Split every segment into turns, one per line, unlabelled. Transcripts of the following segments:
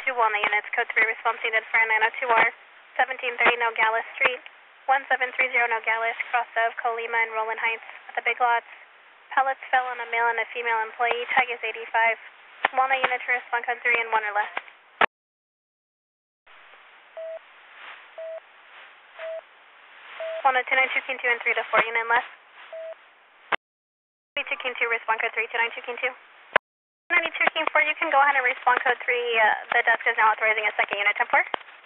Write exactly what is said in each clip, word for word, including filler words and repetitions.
two Walnut units, code three response needed for nine oh two R, seventeen thirty Nogales Street, one seven three zero Nogales, cross of Colima and Roland Heights at the Big Lots. Pellets fell on a male and a female employee, tag is eighty-five. Walnut unit to respond code three and one or less. Walnut two nine two King two and three to four unit less. two King two, respond code three, two nine two King two. ninety-two King four, you can go ahead and respond code three. Uh, the desk is now authorizing a second unit, ten four.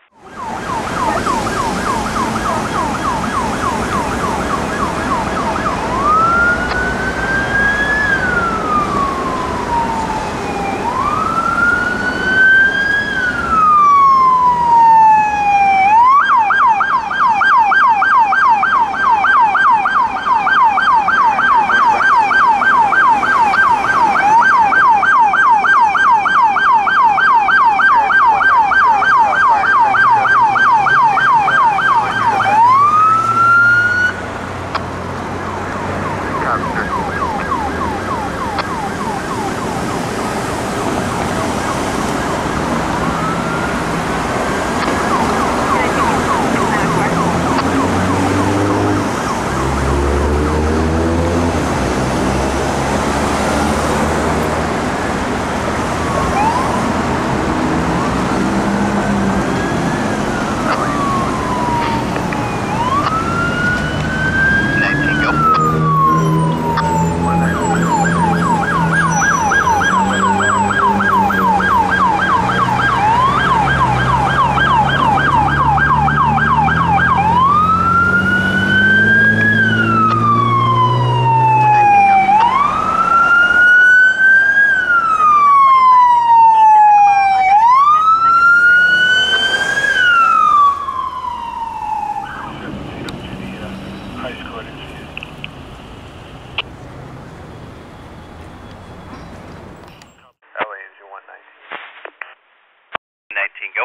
nineteen, go.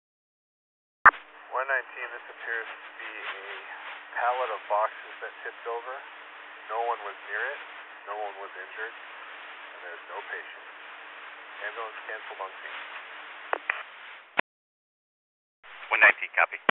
one nineteen, this appears to be a pallet of boxes that tipped over. No one was near it, no one was injured, and there's no patient. Ambulance canceled on scene.
one nineteen, copy.